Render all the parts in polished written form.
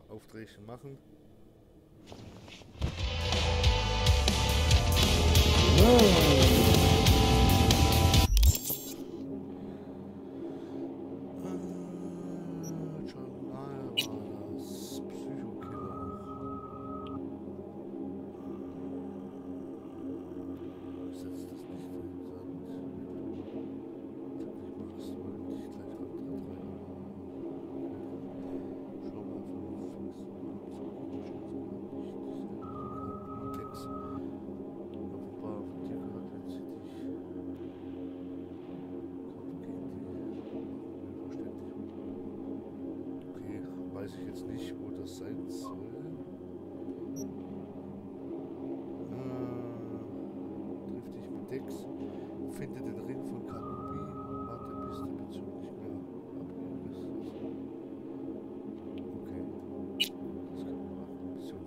Aufträge machen. Weiß ich jetzt nicht, wo das sein soll. Triff dich mit Dex. Finde den Ring von Kanubi. Warte, bis der Bezug nicht mehr abgegeben ist. Okay. Das kann man machen. Mission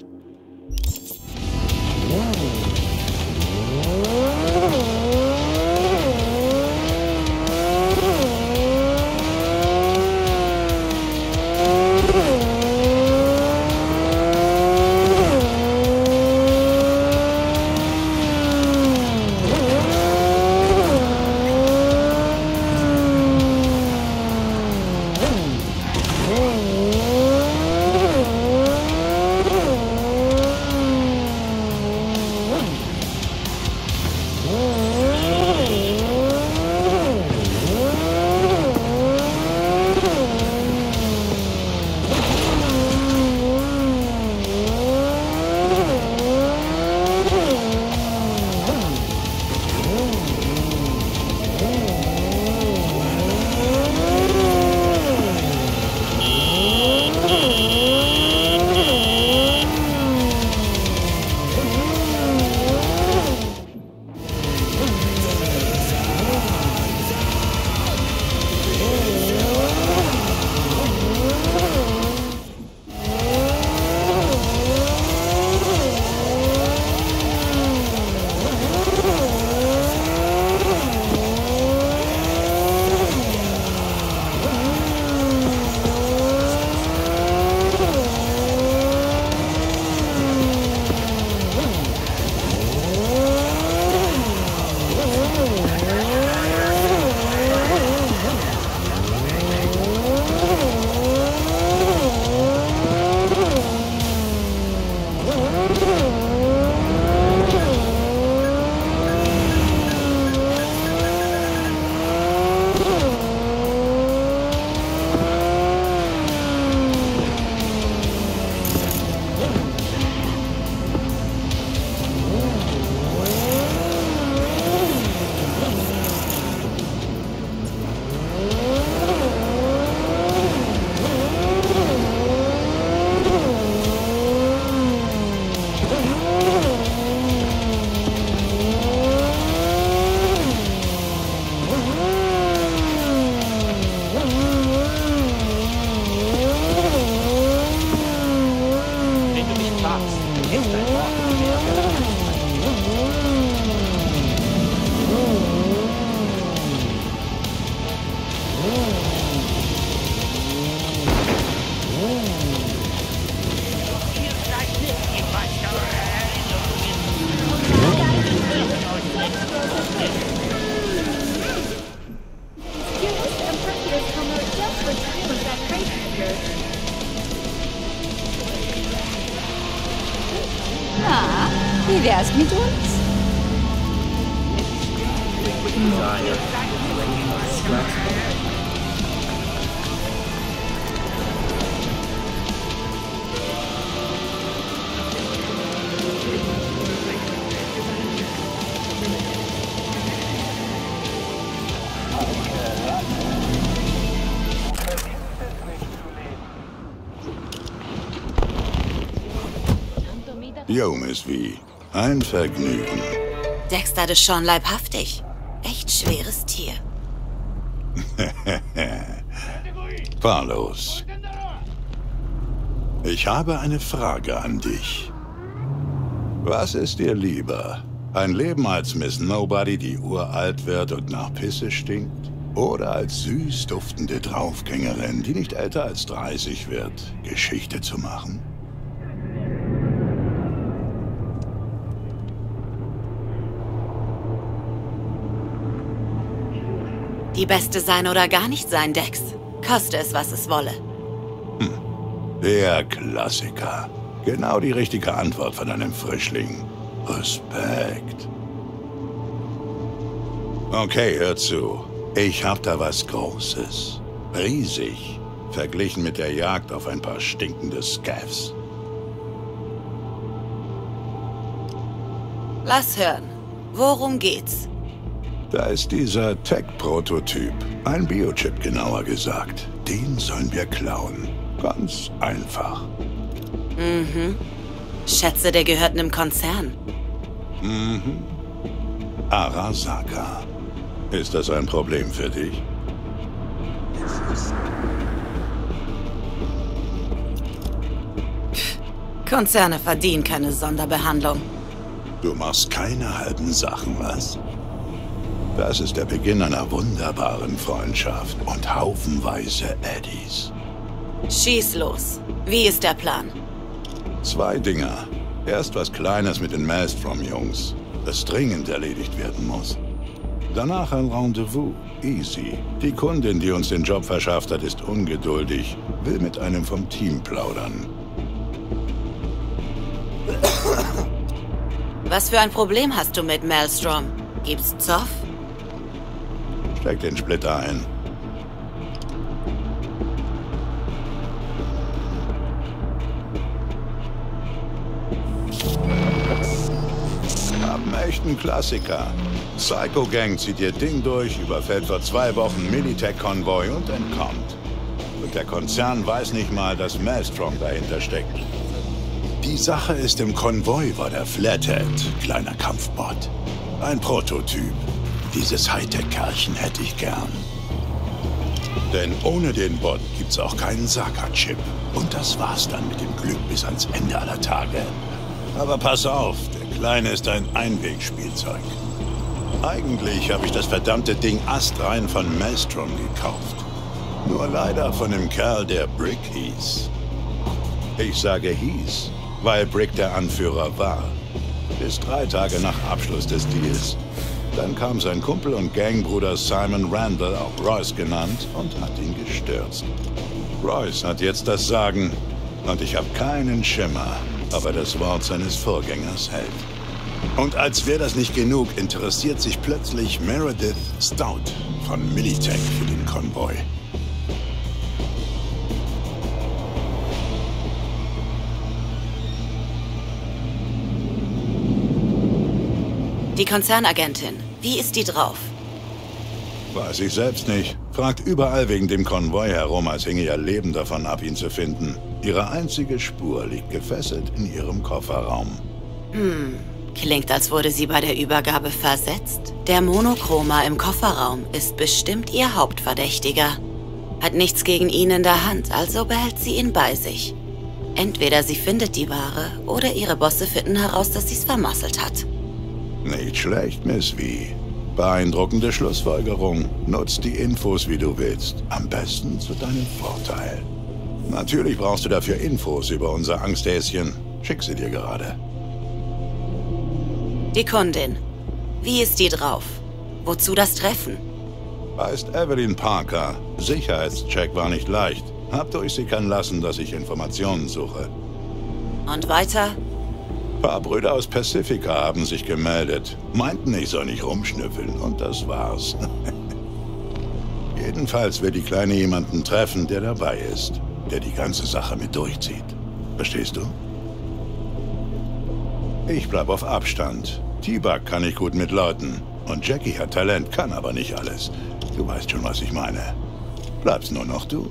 Na, wie wär's mit uns? Jo, Miss V. Ein Vergnügen. Dexter de Sean leibhaftig. Echt schweres Tier. Fahr los. Ich habe eine Frage an dich. Was ist dir lieber? Ein Leben als Miss Nobody, die uralt wird und nach Pisse stinkt? Oder als süß duftende Draufgängerin, die nicht älter als 30 wird, Geschichte zu machen? Die Beste sein oder gar nicht sein, Dex. Koste es, was es wolle. Der Klassiker. Genau die richtige Antwort von einem Frischling. Respekt. Okay, hör zu. Ich hab da was Großes. Riesig. Verglichen mit der Jagd auf ein paar stinkende Scavs. Lass hören. Worum geht's? Da ist dieser Tech-Prototyp. Ein Biochip, genauer gesagt. Den sollen wir klauen. Ganz einfach. Schätze, der gehört einem Konzern. Arasaka. Ist das ein Problem für dich? Konzerne verdienen keine Sonderbehandlung. Du machst keine halben Sachen, was? Das ist der Beginn einer wunderbaren Freundschaft und haufenweise Eddies. Schieß los. Wie ist der Plan? 2 Dinger. Erst was Kleines mit den Maelstrom-Jungs, das dringend erledigt werden muss. Danach ein Rendezvous. Easy. Die Kundin, die uns den Job verschafft hat, ist ungeduldig, will mit einem vom Team plaudern. Was für ein Problem hast du mit Maelstrom? Gibt's Zoff? Steck den Splitter ein. Haben echten Klassiker. Psycho Gang zieht ihr Ding durch, überfällt vor 2 Wochen Militech-Konvoi und entkommt. Und der Konzern weiß nicht mal, dass Maelstrom dahinter steckt. Die Sache ist, im Konvoi war der Flathead, kleiner Kampfbot. Ein Prototyp. Dieses Hightech-Kerlchen hätte ich gern. Denn ohne den Bot gibt's auch keinen Saka-Chip. Und das war's dann mit dem Glück bis ans Ende aller Tage. Aber pass auf, der Kleine ist ein Einwegspielzeug. Eigentlich habe ich das verdammte Ding astrein von Maelstrom gekauft. Nur leider von dem Kerl, der Brick hieß. Ich sage hieß, weil Brick der Anführer war. Bis 3 Tage nach Abschluss des Deals. Dann kam sein Kumpel und Gangbruder Simon Randall, auch Royce genannt, und hat ihn gestürzt. Royce hat jetzt das Sagen und ich habe keinen Schimmer, ob er das Wort seines Vorgängers hält. Und als wäre das nicht genug, interessiert sich plötzlich Meredith Stout von Militech für den Konvoi. Die Konzernagentin. Wie ist die drauf? Weiß ich selbst nicht. Fragt überall wegen dem Konvoi herum, als hinge ihr Leben davon ab, ihn zu finden. Ihre einzige Spur liegt gefesselt in ihrem Kofferraum. Klingt, als wurde sie bei der Übergabe versetzt. Der Monochroma im Kofferraum ist bestimmt ihr Hauptverdächtiger. Hat nichts gegen ihn in der Hand, also behält sie ihn bei sich. Entweder sie findet die Ware oder ihre Bosse finden heraus, dass sie's vermasselt hat. Nicht schlecht, Miss V. Beeindruckende Schlussfolgerung. Nutz die Infos, wie du willst. Am besten zu deinem Vorteil. Natürlich brauchst du dafür Infos über unser Angsthäschen. Schick sie dir gerade. Die Kundin. Wie ist die drauf? Wozu das Treffen? Heißt Evelyn Parker. Sicherheitscheck war nicht leicht. Hab durchsickern lassen, dass ich Informationen suche. Und weiter? Ein paar Brüder aus Pacifica haben sich gemeldet. Meinten, ich soll nicht rumschnüffeln. Und das war's. Jedenfalls will die Kleine jemanden treffen, der dabei ist. Der die ganze Sache mit durchzieht. Verstehst du? Ich bleib auf Abstand. T-Bug kann ich gut mit Leuten. Und Jackie hat Talent, kann aber nicht alles. Du weißt schon, was ich meine. Bleibst nur noch du.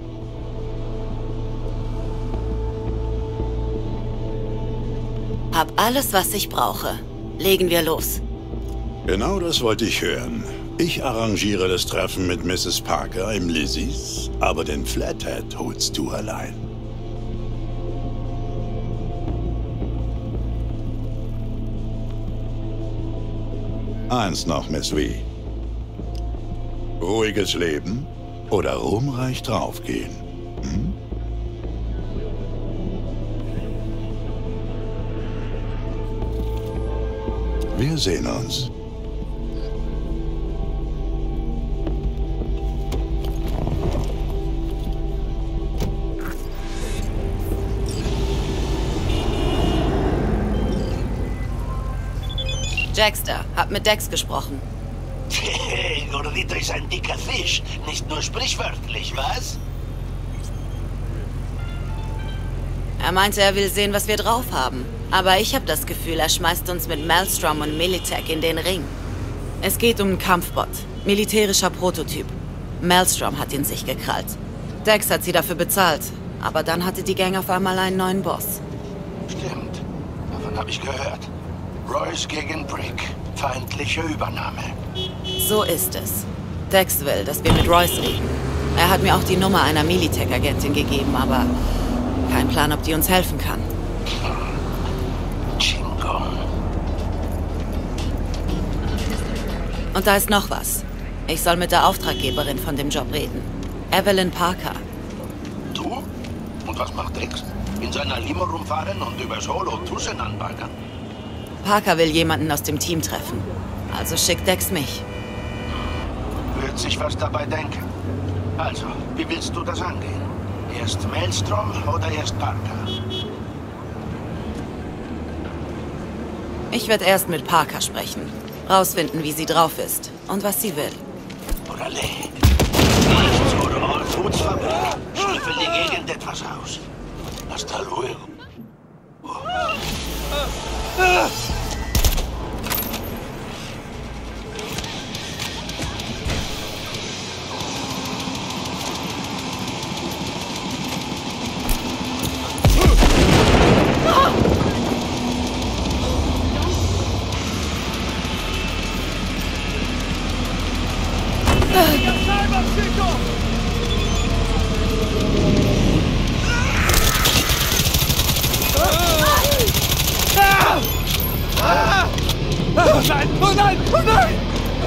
Hab alles, was ich brauche. Legen wir los. Genau das wollte ich hören. Ich arrangiere das Treffen mit Mrs. Parker im Lizzies, aber den Flathead holst du allein. Eins noch, Miss V. Ruhiges Leben oder ruhmreich draufgehen? Hm? Wir sehen uns. Jaxter, hab mit Dex gesprochen. Gordito ist ein dicker Fisch, nicht nur sprichwörtlich, was? Er meinte, er will sehen, was wir drauf haben. Aber ich habe das Gefühl, er schmeißt uns mit Maelstrom und Militech in den Ring. Es geht um einen Kampfbot. Militärischer Prototyp. Maelstrom hat ihn sich gekrallt. Dex hat sie dafür bezahlt. Aber dann hatte die Gang auf einmal einen neuen Boss. Stimmt. Davon habe ich gehört. Royce gegen Brick. Feindliche Übernahme. So ist es. Dex will, dass wir mit Royce reden. Er hat mir auch die Nummer einer Militech-Agentin gegeben, aber kein Plan, ob die uns helfen kann. Chingo. Und da ist noch was. Ich soll mit der Auftraggeberin von dem Job reden. Evelyn Parker. Du? Und was macht Dex? In seiner Limo rumfahren und übers Holo Tussen anbaggern? Parker will jemanden aus dem Team treffen. Also schickt Dex mich. Wird sich was dabei denken. Also, wie willst du das angehen? Erst Maelstrom oder erst Parker? Ich werde erst mit Parker sprechen. Rausfinden, wie sie drauf ist und was sie will. Orale. Nichts zur All-Foods-Fabrik. Schnüffel die Gegend etwas aus. Hasta luego. Nein! Oh nein! Oh nein!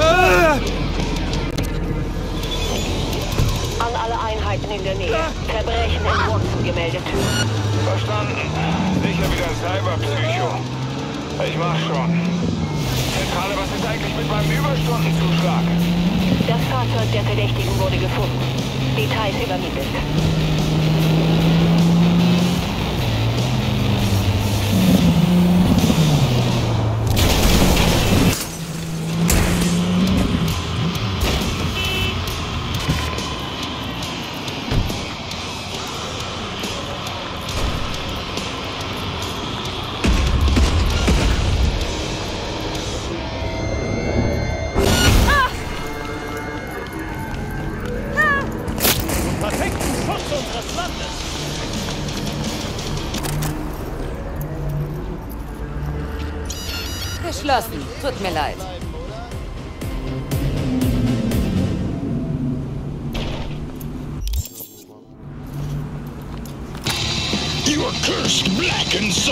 An alle Einheiten in der Nähe. Verbrechen in Watson gemeldet. Verstanden. Sicher wieder Cyberpsycho. Ich mach schon. Zentrale, was ist eigentlich mit meinem Überstundenzuschlag? Das Fahrzeug der Verdächtigen wurde gefunden. Details übermittelt. Geschlossen. Tut mir leid. You are cursed black and so.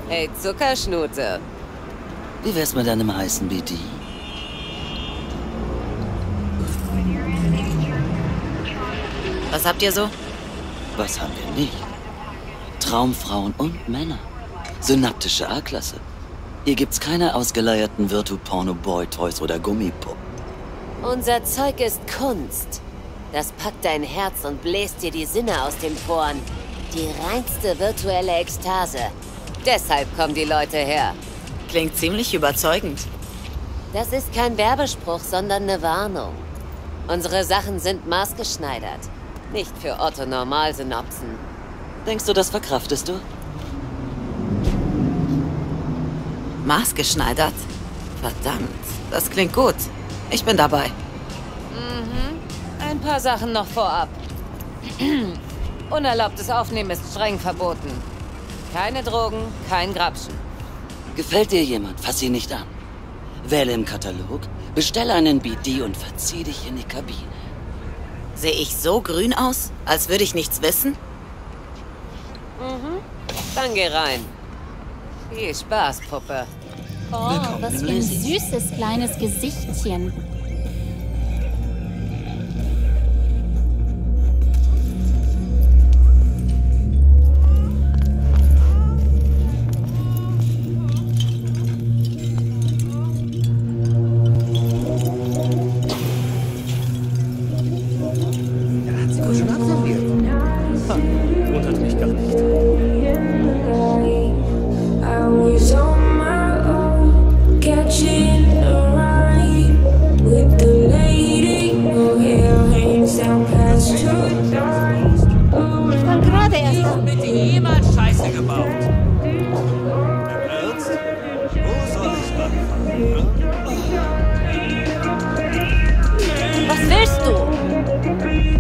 Hey, Zuckerschnute. Wie wär's mit einem heißen BD? Was habt ihr so? Was haben wir nicht? Traumfrauen und Männer. Synaptische A-Klasse. Hier gibt's keine ausgeleierten Virtu-Porno-Boy-Toys oder Gummipuppen. Unser Zeug ist Kunst. Das packt dein Herz und bläst dir die Sinne aus den Poren. Die reinste virtuelle Ekstase. Deshalb kommen die Leute her. Klingt ziemlich überzeugend. Das ist kein Werbespruch, sondern eine Warnung. Unsere Sachen sind maßgeschneidert. Nicht für Otto-Normalsynapsen. Denkst du, das verkraftest du? Maßgeschneidert? Verdammt, das klingt gut. Ich bin dabei. Ein paar Sachen noch vorab. Unerlaubtes Aufnehmen ist streng verboten. Keine Drogen, kein Grapschen. Gefällt dir jemand, fass ihn nicht an. Wähle im Katalog, bestelle einen BD und verzieh dich in die Kabine. Sehe ich so grün aus, als würde ich nichts wissen? Dann geh rein. Viel Spaß, Puppe. Oh, was für ein süßes kleines Gesichtchen. Wundert mich gar nicht. Ich war gerade erst da. Bitte jemals Scheiße gebaut. Im Ernst? Wo soll ich anfangen? Was willst du?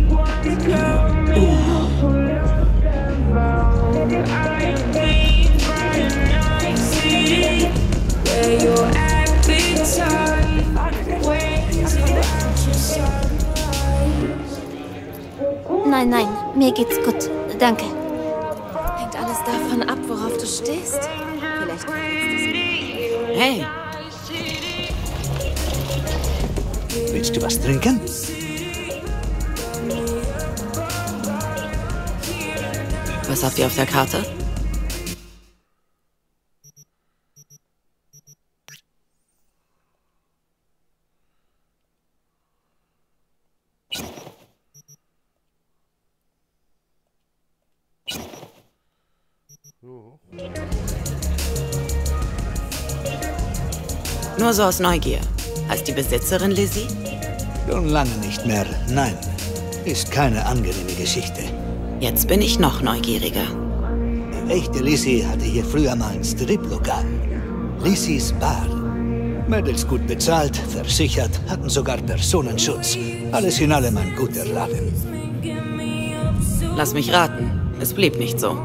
Nein, nein, mir geht's gut. Danke. Hängt alles davon ab, worauf du stehst? Vielleicht verletzt es mich. Hey, Willst du was trinken? was habt ihr auf der Karte? So. Nur so aus Neugier. Heißt die Besitzerin Lizzie? Schon lange nicht mehr. Nein. Ist keine angenehme Geschichte. Jetzt bin ich noch neugieriger. Die echte Lizzie hatte hier früher mal ein Striplokal. Lizzies Bar. Mädels gut bezahlt, versichert, hatten sogar Personenschutz. Alles in allem ein guter Laden. Lass mich raten. Es blieb nicht so.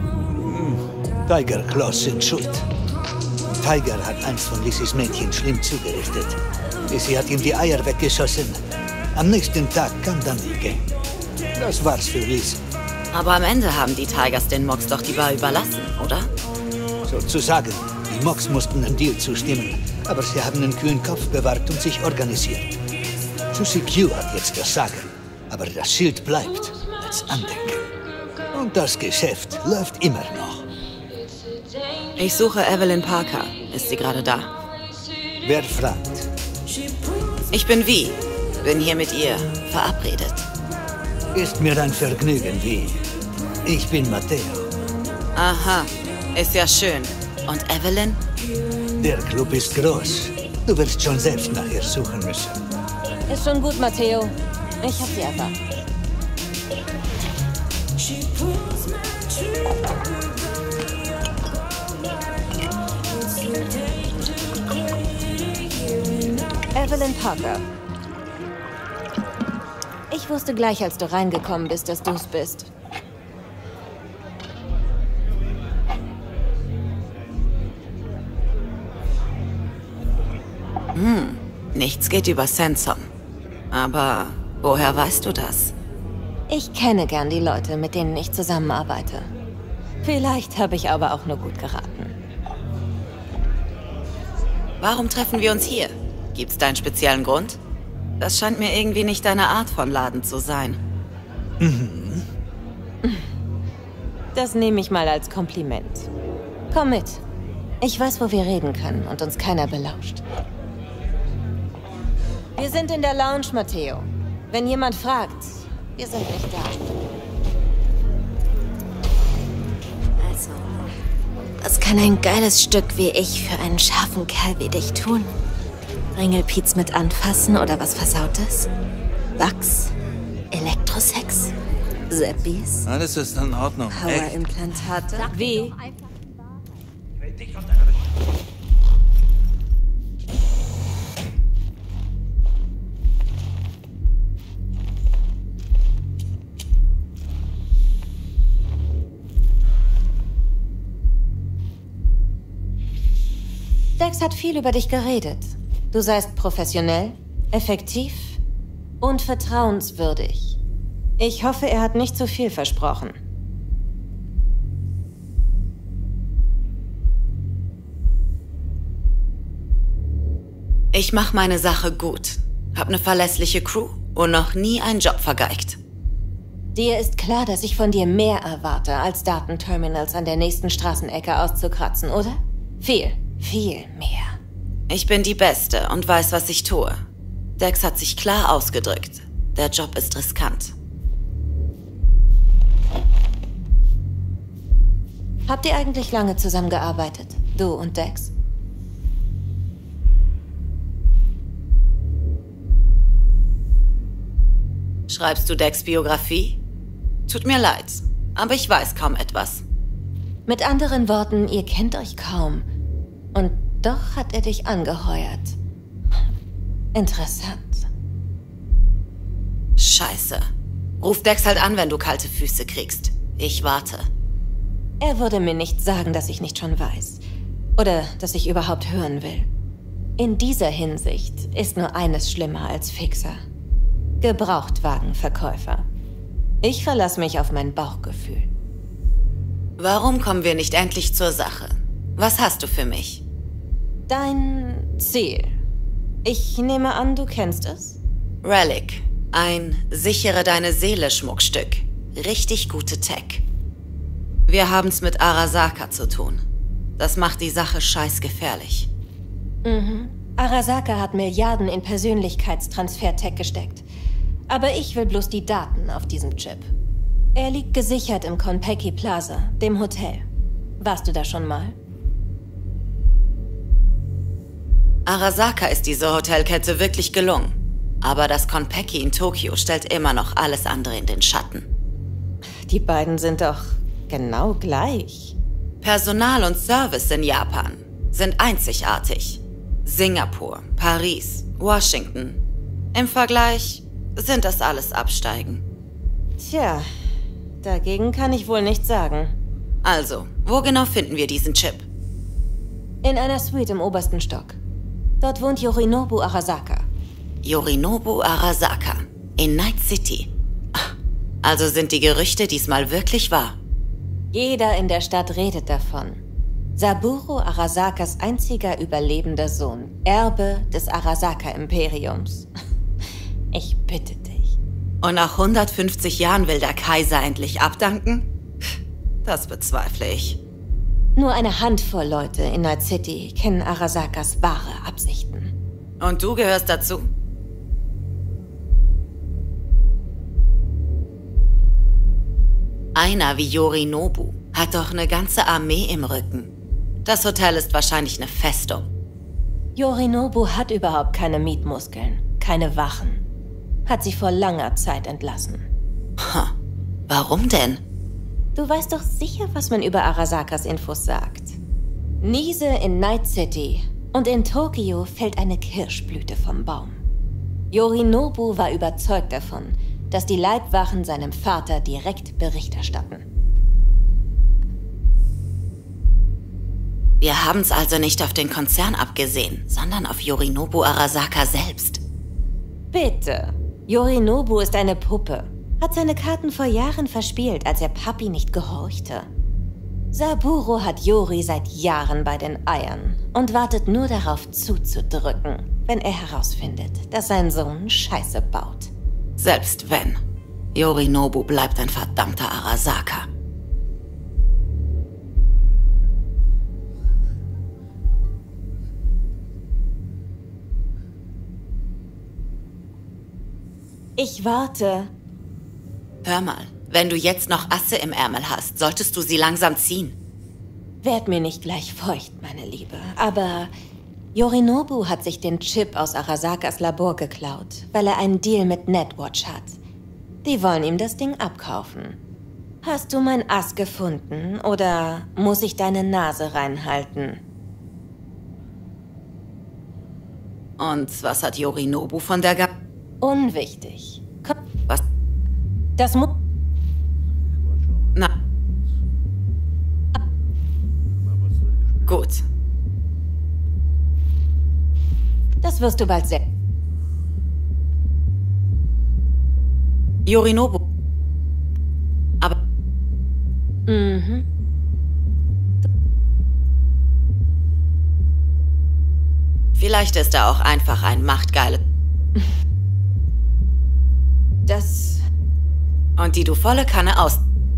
Tiger Claws sind schuld. Tiger hat eins von Lizzies Mädchen schlimm zugerichtet. Lizzie hat ihm die Eier weggeschossen. Am nächsten Tag kam dann die Gang. Das war's für Lizzie. Aber am Ende haben die Tigers den Mox doch die Bar überlassen, oder? Sozusagen. Die Mox mussten einem Deal zustimmen. Aber sie haben einen kühlen Kopf bewahrt und sich organisiert. Juicy Q hat jetzt das Sagen. Aber das Schild bleibt als Andenken. Und das Geschäft läuft immer noch. Ich suche Evelyn Parker. Ist sie gerade da? Wer fragt? Ich bin Vi. Bin hier mit ihr verabredet. Ist mir ein Vergnügen, wie. Ich bin Matteo. Aha, ist ja schön. Und Evelyn? Der Club ist groß. Du wirst schon selbst nach ihr suchen müssen. Ist schon gut, Matteo. Ich hab sie einfach. Evelyn Parker. Ich wusste gleich, als du reingekommen bist, dass du's bist. Nichts geht über Sansom. Aber woher weißt du das? Ich kenne gern die Leute, mit denen ich zusammenarbeite. Vielleicht habe ich aber auch nur gut geraten. Warum treffen wir uns hier? Gibt's da einen speziellen Grund? Das scheint mir irgendwie nicht deine Art von Laden zu sein. Das nehme ich mal als Kompliment. Komm mit. Ich weiß, wo wir reden können und uns keiner belauscht. Wir sind in der Lounge, Matteo. Wenn jemand fragt, wir sind nicht da. Also, was kann ein geiles Stück wie ich für einen scharfen Kerl wie dich tun? Ringelpiez mit anfassen oder was Versautes? Wachs? Elektrosex? Seppis? Alles ist in Ordnung. Powerimplantate? Wie? Dex hat viel über dich geredet. Du seist professionell, effektiv und vertrauenswürdig. Ich hoffe, er hat nicht zu viel versprochen. Ich mache meine Sache gut. Hab eine verlässliche Crew und noch nie einen Job vergeigt. Dir ist klar, dass ich von dir mehr erwarte, als Datenterminals an der nächsten Straßenecke auszukratzen, oder? Viel mehr. Ich bin die Beste und weiß, was ich tue. Dex hat sich klar ausgedrückt. Der Job ist riskant. Habt ihr eigentlich lange zusammengearbeitet, du und Dex? Schreibst du Dex' Biografie? Tut mir leid, aber ich weiß kaum etwas. Mit anderen Worten, ihr kennt euch kaum. Und doch hat er dich angeheuert. Interessant. Scheiße. Ruf Dex halt an, wenn du kalte Füße kriegst. Ich warte. Er würde mir nicht sagen, dass ich nicht schon weiß. Oder dass ich überhaupt hören will. In dieser Hinsicht ist nur eines schlimmer als Fixer. Gebrauchtwagenverkäufer. Ich verlasse mich auf mein Bauchgefühl. Warum kommen wir nicht endlich zur Sache? Was hast du für mich? Dein Ziel. Ich nehme an, du kennst es? Relic. Ein sichere deine Seele Schmuckstück. Richtig gute Tech. Wir haben's mit Arasaka zu tun. Das macht die Sache scheißgefährlich. Arasaka hat Milliarden in Persönlichkeitstransfer-Tech gesteckt. Aber ich will bloß die Daten auf diesem Chip. Er liegt gesichert im Konpeki Plaza, dem Hotel. Warst du da schon mal? Arasaka ist diese Hotelkette wirklich gelungen. Aber das Konpeki in Tokio stellt immer noch alles andere in den Schatten. Die beiden sind doch genau gleich. Personal und Service in Japan sind einzigartig. Singapur, Paris, Washington. Im Vergleich sind das alles Absteigen. Tja, dagegen kann ich wohl nichts sagen. Also, wo genau finden wir diesen Chip? In einer Suite im obersten Stock. Dort wohnt Yorinobu Arasaka. Yorinobu Arasaka. In Night City. Also sind die Gerüchte diesmal wirklich wahr? Jeder in der Stadt redet davon. Saburo Arasakas einziger überlebender Sohn. Erbe des Arasaka-Imperiums. Ich bitte dich. Und nach 150 Jahren will der Kaiser endlich abdanken? Das bezweifle ich. Nur eine Handvoll Leute in Night City kennen Arasakas wahre Absichten. Und du gehörst dazu? Einer wie Yorinobu hat doch eine ganze Armee im Rücken. Das Hotel ist wahrscheinlich eine Festung. Yorinobu hat überhaupt keine Mietmuskeln, keine Wachen. Hat sie vor langer Zeit entlassen. Warum denn? Du weißt doch sicher, was man über Arasakas Infos sagt. Niese in Night City und in Tokio fällt eine Kirschblüte vom Baum. Yorinobu war überzeugt davon, dass die Leibwachen seinem Vater direkt Bericht erstatten. Wir haben's also nicht auf den Konzern abgesehen, sondern auf Yorinobu Arasaka selbst. Bitte. Yorinobu ist eine Puppe. Hat seine Karten vor Jahren verspielt, als er Papi nicht gehorchte. Saburo hat Yori seit Jahren bei den Eiern. und wartet nur darauf zuzudrücken, wenn er herausfindet, dass sein Sohn Scheiße baut. Selbst wenn. Yorinobu bleibt ein verdammter Arasaka. Ich warte. Hör mal, wenn du jetzt noch Asse im Ärmel hast, solltest du sie langsam ziehen. Werd mir nicht gleich feucht, meine Liebe. Aber Yorinobu hat sich den Chip aus Arasakas Labor geklaut, weil er einen Deal mit Netwatch hat. Die wollen ihm das Ding abkaufen. Hast du mein Ass gefunden oder muss ich deine Nase reinhalten? Und was hat Yorinobu von der Unwichtig. Komm. Was? Das muss... Na. Gut. Das wirst du bald sehen. Yorinobu. Aber... Mhm. Vielleicht ist er auch einfach ein machtgeiles... Das... Und die du volle Kanne aus...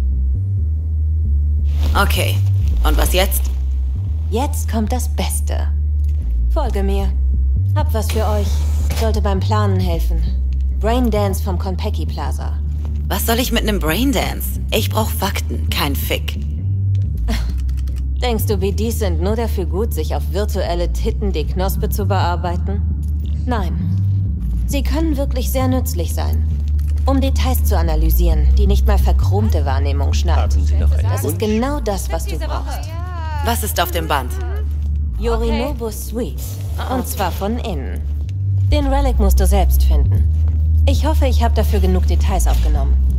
Okay. Und was jetzt? Jetzt kommt das Beste. Folge mir. Hab was für euch. Sollte beim Planen helfen. Braindance vom Konpeki Plaza. Was soll ich mit nem Braindance? Ich brauch Fakten, kein Fick. Denkst du, BDs sind nur dafür gut, sich auf virtuelle Titten die Knospe zu bearbeiten? Nein. Sie können wirklich sehr nützlich sein. Um Details zu analysieren, die nicht mal verchromte Wahrnehmung schnappt. Das ist genau das, was du brauchst. Was ist auf dem Band? Yorinobu Suite. Und zwar von innen. Den Relic musst du selbst finden. Ich hoffe, ich habe dafür genug Details aufgenommen.